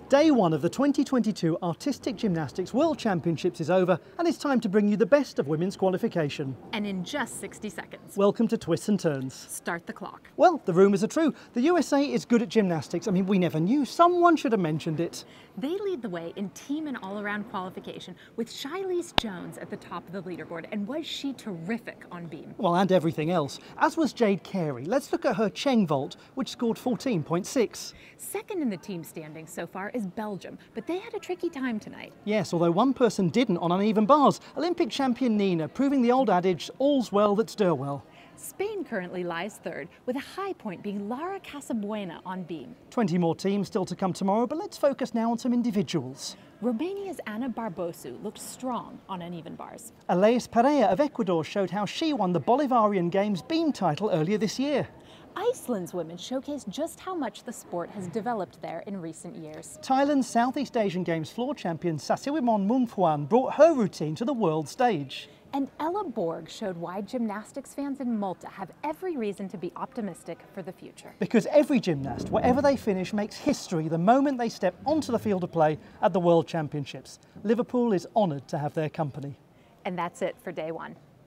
Day one of the 2022 Artistic Gymnastics World Championships is over, and it's time to bring you the best of women's qualification. And in just 60 seconds. Welcome to Twists and Turns. Start the clock. Well, the rumours are true. The USA is good at gymnastics. I mean, we never knew. Someone should have mentioned it. They lead the way in team and all-around qualification with Shilese Jones at the top of the leaderboard, and was she terrific on beam. Well, and everything else. As was Jade Carey. Let's look at her Cheng vault, which scored 14.6. Second in the team standings so far is Belgium, but they had a tricky time tonight. Yes, although one person didn't on uneven bars. Olympic champion Nina, proving the old adage, all's well that stir well. Spain currently lies third, with a high point being Lara Casabuena on beam. 20 more teams still to come tomorrow, but let's focus now on some individuals. Romania's Ana Barbosu looked strong on uneven bars. Aleis Pereira of Ecuador showed how she won the Bolivarian Games beam title earlier this year. Iceland's women showcased just how much the sport has developed there in recent years. Thailand's Southeast Asian Games floor champion Sasiwimon Mungphuan brought her routine to the world stage. And Ella Borg showed why gymnastics fans in Malta have every reason to be optimistic for the future. Because every gymnast, wherever they finish, makes history the moment they step onto the field of play at the World Championships. Liverpool is honoured to have their company. And that's it for day one.